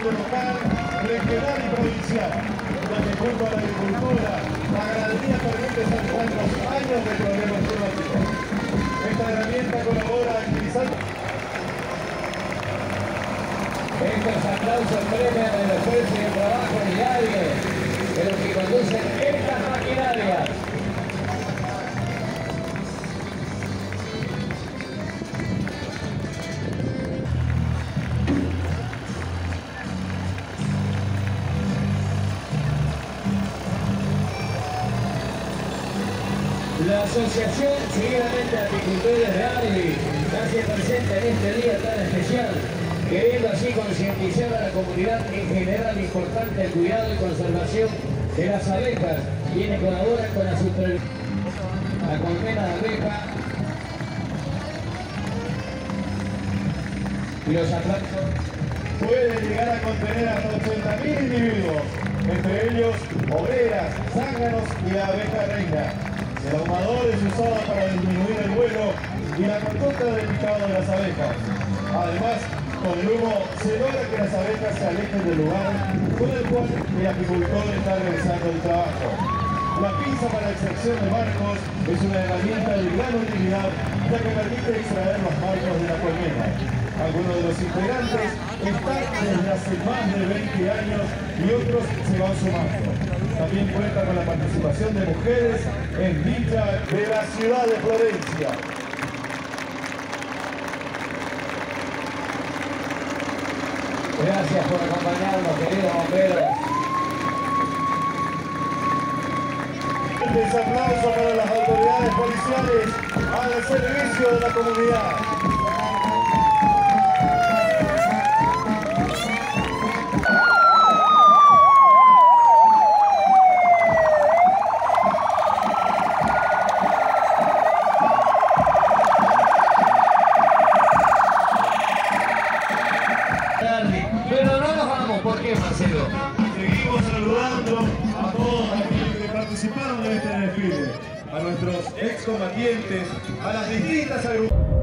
local, regional y provincial, ya que junto a la agricultura, la ganadería permite salvar los años de problemas climáticos. Esta herramienta colabora a agilizar. Estos aplausos premian el esfuerzo y el trabajo diario de los que conducen estas maquinarias. La Asociación Seguidamente Apicultores de Arby se hace presente en este día tan especial, queriendo así concientizar a la comunidad en general lo importante del cuidado y conservación de las abejas, quienes colaboran con la supervisión. La colmena de abeja y los aplausos Puede llegar a contener hasta 80.000 individuos, entre ellos obreras, zánganos y la abeja reina. El ahumador es usado para disminuir el vuelo y la conducta del picado de las abejas. Además, con el humo se logra que las abejas se alejen del lugar con el cual el apicultor está realizando el trabajo. La pinza para la extracción de marcos es una herramienta de gran utilidad, ya que permite extraer los marcos de la colmena. Algunos de los integrantes están desde hace más de 20 años y otros se van sumando. También cuenta con la participación de mujeres en dicha de la ciudad de Florencia. Gracias por acompañarnos, queridos bomberos. Un aplauso para las autoridades policiales al servicio de la comunidad. Pero no nos vamos, ¿por qué, Marcelo? Seguimos saludando a todos aquellos que participaron en este desfile, a nuestros excombatientes, a las distintas agrupaciones.